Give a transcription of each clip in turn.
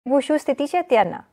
શું સ્થિતિ છે અત્યારના?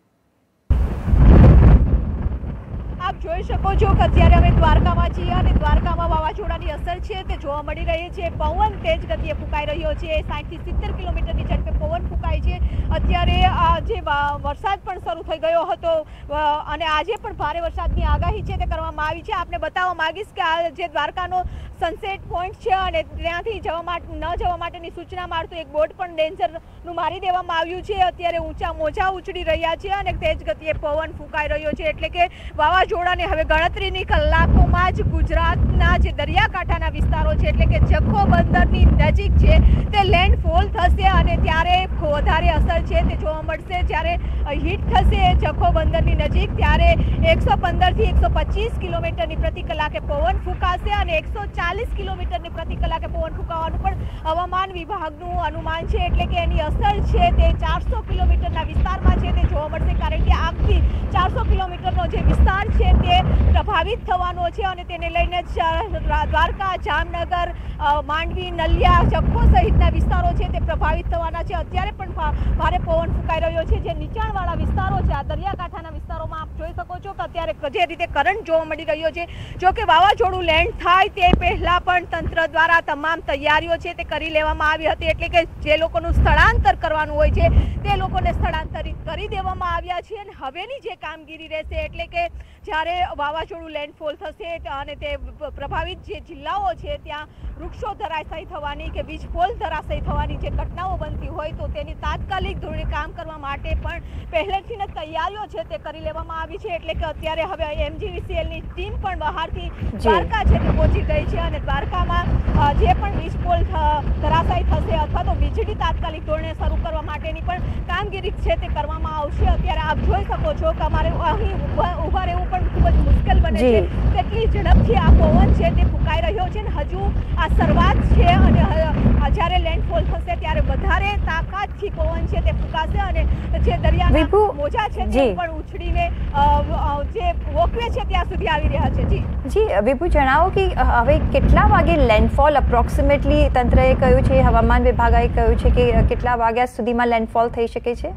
આપ જોઈ શકો છો કે અત્યારે અમે દ્વારકામાં છીએ અને દ્વારકામાં વાવાઝોડાની અસર છે તે જોવા મળી રહી છે। પવન તેજ ગતિએ ફૂંકાઈ રહ્યો છે। 60 થી 70 કિલોમીટરની ઝડપે પવન ફૂંકાય છે। અત્યારે જે વરસાદ પણ શરૂ થઈ ગયો હતો અને આજે પણ ભારે વરસાદની આગાહી છે તે કરવામાં આવી છે। આપને બતાવવા માંગીશ કે આ જે દ્વારકાનો સનસેટ પોઈન્ટ છે અને ત્યાંથી ન જવા માટેની સૂચના મારતું એક બોર્ડ પણ ડેન્જરનું મારી દેવામાં આવ્યું છે। અત્યારે ઊંચા મોજા ઉછળી રહ્યા છે અને તેજ ગતિએ પવન ફૂંકાઈ રહ્યો છે, એટલે કે વાવાઝોડાને હવે ગણતરીની કલાકોમાં જ ગુજરાતના જે દરિયાકાંઠાના વિસ્તારો છે એટલે કે જખૌ બંદરની નજીક છે તે લેન્ડફોલ થશે અને ત્યારે વધારે અસર છે તે જોવા મળશે। જ્યારે હિટ થશે જખૌ બંદરની નજીક ત્યારે 115 થી 125 કિલોમીટરની પ્રતિ કલાકે પવન ફૂંકાશે અને 140 કિલોમીટરની પ્રતિ કલાકે પવન ફૂંકાવાનું પણ હવામાન વિભાગનું અનુમાન છે, એટલે કે એની અસર છે તે 400 કિલોમીટરના વિસ્તારમાં છે તે જોવા મળશે, કારણ કે આખી 400 કિલોમીટરનો જે વિસ્તાર છે તે પ્રભાવિત થવાનો છે અને તેને લઈને દ્વારકા, જામનગર, માંડવી, નલિયા, જખૌ સહિતના વિસ્તારો છે તે પ્રભાવિત થવાના છે। અત્યારે પણ ભારે પવન ફૂંકાઈ રહ્યો છે। જે નીચાણવાળા વિસ્તારો છે, આ દરિયાકાંઠાના વિસ્તારોમાં આપ જોઈ શકો છો કે અત્યારે જે રીતે કરંટ જોવા મળી રહ્યો છે, જો કે વાવાઝોડું લેન્ડ થાય તે પહેલા પણ તંત્ર દ્વારા તમામ તૈયારીઓ છે તે કરી લેવામાં આવી હતી, એટલે કે જે લોકોનું સ્થળાંતર કરવાનું હોય છે તે લોકોને સ્થળાંતરિત કરી દેવામાં આવ્યા છે અને હવેની જે કામગીરી રહેશે એટલે કે જ્યારે વાવાઝોડું લેન્ડફોલ થશે અને તે પ્રભાવિત જે જિલ્લાઓ છે ત્યાં વૃક્ષો ધરાશાયી થવાની કે વીજપોલ ધરાશાયી થવાની જે ઘટનાઓ બનતી હોય તો તેની તાત્કાલિક ધોરણે કામ કરવા માટે પણ પહેલેથી જ તૈયારીઓ છે તે કરી લેવામાં આવી છે, એટલે કે અત્યારે હવે MGVCLની ટીમ પણ બહારથી દ્વારકા છે તે પહોંચી ગઈ છે અને દ્વારકામાં જે પણ વીજપોલ ધરાશાયી થશે અથવા તો વીજળી તાત્કાલિક ધોરણે શરૂ કરવા માટેની પણ કામગીરી છે તે કરવામાં આવશે। અત્યારે આપ જોઈ શકો છો કે અમારે અહીં ઉભા રહેવું પણ ખૂબ જ મુશ્કેલ બને છે, કેટલી ઝડપથી આ પવન છે તે ફૂંકાઈ રહ્યો છે અને હજુ આ શરૂઆત છે અને જ્યારે લેન્ડફોલ થશે ત્યારે વધારે તાકાતથી પવન છે તે ફૂંકાશે અને જે દરિયાના મોજા છે તે પણ ઉછળીને જે વોકવે છે ત્યાં સુધી આવી રહ્યા છે। જી વિભુ, જણાવો કે હવે કેટલા વાગે લેન્ડફોલ અપ્રોક્સિમેટલી તંત્રએ કહ્યું છે, હવામાન વિભાગે કહ્યું છે કે કેટલા વાગ્યા સુધીમાં લેન્ડફોલ થઈ શકે છે?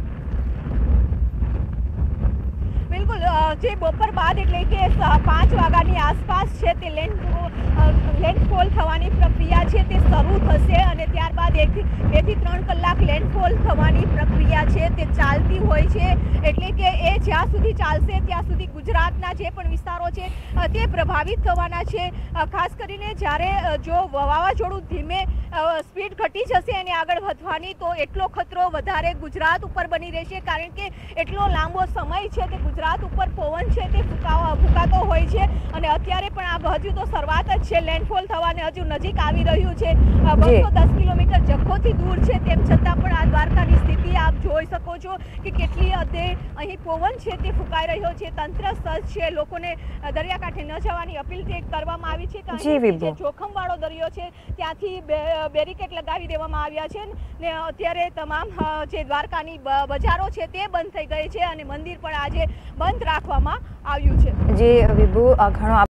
બિલકુલ, જે બપોર બાદ એટલે કે 5 વાગ્યાની આસપાસ છે તે લેન્ડફોલ થવાની પ્રક્રિયા છે તે શરૂ થશે અને ત્યારબાદ 2 થી 3 કલાક લેન્ડફોલ થવાની પ્રક્રિયા છે તે ચાલતી હોય છે, એટલે કે એ જ્યાં સુધી ચાલશે ત્યાં સુધી ગુજરાતના જે પણ વિસ્તારો છે તે પ્રભાવિત થવાના છે। ખાસ કરીને જ્યારે જો વાવાઝોડું ધીમે સ્પીડ ઘટી જશે અને આગળ વધવાની તો એટલો ખતરો વધારે ગુજરાત ઉપર બની રહેશે, કારણ કે એટલો લાંબો સમય છે તે ગુજરાત ઉપર પવન છે તે ફૂંકાતો હોય છે અને અત્યારે પણ આ હજુ તો શરૂઆત જ છે, લેન્ડફોલ થવાને હજુ નજીક આવી રહ્યું છે। 210 કિલોમીટર જખૌથી દૂર છે તેમ છતાં પણ આ દ્વારકાની સ્થિતિ આપ જોઈ શકો છો કે કેટલી હદે અહીં પવન છે તે ફૂંકાઈ રહ્યો છે। તંત્ર સજ્જ છે, લોકોને દરિયાકાંઠે ન જવાની અપીલ કરવામાં આવી છે કે જે જોખમવાળો દરિયો છે ત્યાંથી બેરિકેડ લગાવી દેવામાં આવ્યા છે ને અત્યારે તમામ જે દ્વારકાની બજારો છે તે બંધ થઈ ગઈ છે અને મંદિર પણ આજે બંધ રાખવામાં આવ્યું છે। જે વિભુ, ઘણો